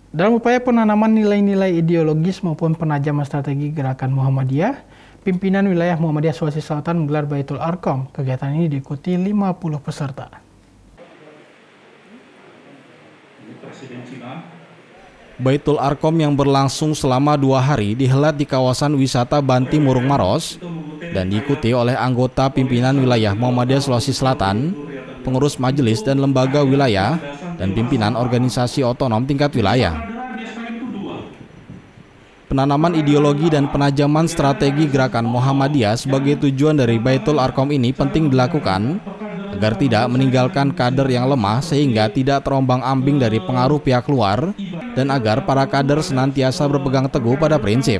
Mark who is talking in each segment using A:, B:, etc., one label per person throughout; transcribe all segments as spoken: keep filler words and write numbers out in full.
A: Dalam upaya penanaman nilai-nilai ideologis maupun penajaman strategi gerakan Muhammadiyah, pimpinan wilayah Muhammadiyah Sulawesi Selatan menggelar Baitul Arqam. Kegiatan ini diikuti lima puluh peserta.
B: Baitul Arqam yang berlangsung selama dua hari dihelat di kawasan wisata Banti Murung Maros dan diikuti oleh anggota pimpinan wilayah Muhammadiyah Sulawesi Selatan, pengurus majelis dan lembaga wilayah, dan pimpinan organisasi otonom tingkat wilayah. Penanaman ideologi dan penajaman strategi gerakan Muhammadiyah sebagai tujuan dari Baitul Arqam ini penting dilakukan agar tidak meninggalkan kader yang lemah sehingga tidak terombang-ambing dari pengaruh pihak luar dan agar para kader senantiasa berpegang teguh pada prinsip.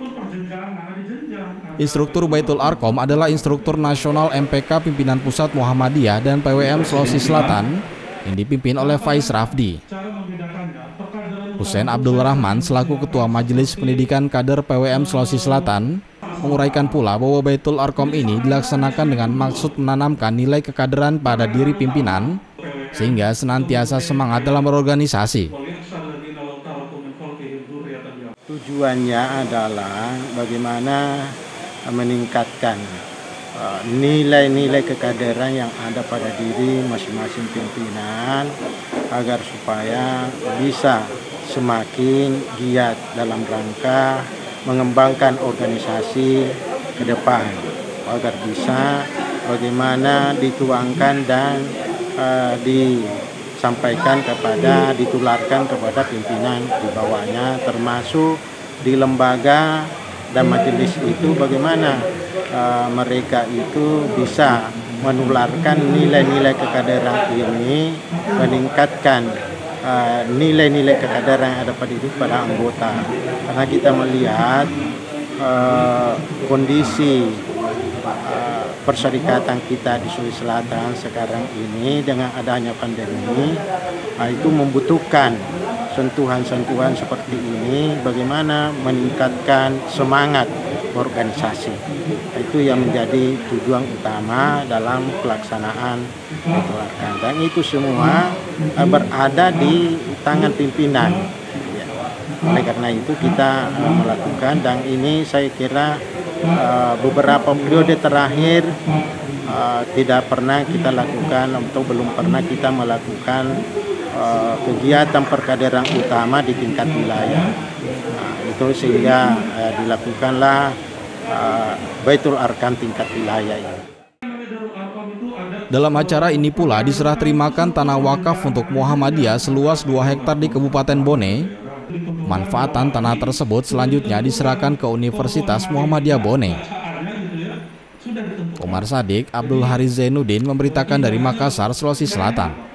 B: Instruktur Baitul Arqam adalah instruktur nasional M P K pimpinan pusat Muhammadiyah dan P W M Sulawesi Selatan yang dipimpin oleh Faiz Rafdi. Husein Abdul Rahman selaku Ketua Majelis Pendidikan Kader P W M Sulawesi Selatan menguraikan pula bahwa Baitul Arqam ini dilaksanakan dengan maksud menanamkan nilai kekaderan pada diri pimpinan sehingga senantiasa semangat dalam berorganisasi.
C: Tujuannya adalah bagaimana meningkatkan nilai-nilai kekaderan yang ada pada diri masing-masing pimpinan agar supaya bisa semakin giat dalam rangka mengembangkan organisasi ke depan agar bisa bagaimana dituangkan dan uh, disampaikan kepada ditularkan kepada pimpinan di bawahnya, termasuk di lembaga dan majelis itu bagaimana uh, mereka itu bisa menularkan nilai-nilai kekaderan ini, meningkatkan nilai-nilai uh, kekaderan yang ada pada itu pada anggota, karena kita melihat uh, kondisi uh, perserikatan kita di Sulawesi Selatan sekarang ini dengan adanya pandemi uh, itu membutuhkan sentuhan-sentuhan seperti ini, bagaimana meningkatkan semangat organisasi. Itu yang menjadi tujuan utama dalam pelaksanaan Baitul Arqam, dan itu semua uh, berada di tangan pimpinan. Ya. Oleh karena itu kita uh, melakukan, dan ini saya kira uh, beberapa periode terakhir uh, tidak pernah kita lakukan atau belum pernah kita melakukan uh, kegiatan perkaderan utama di tingkat wilayah. Nah, itu sehingga uh, dilakukanlah uh, Baitul Arqam tingkat wilayah ini.
B: Dalam acara ini pula diserah terimakan tanah wakaf untuk Muhammadiyah seluas dua hektar di Kabupaten Bone. Manfaatan tanah tersebut selanjutnya diserahkan ke Universitas Muhammadiyah Bone. Omar Sadik, Abdul Haris Zainuddin memberitakan dari Makassar, Sulawesi Selatan.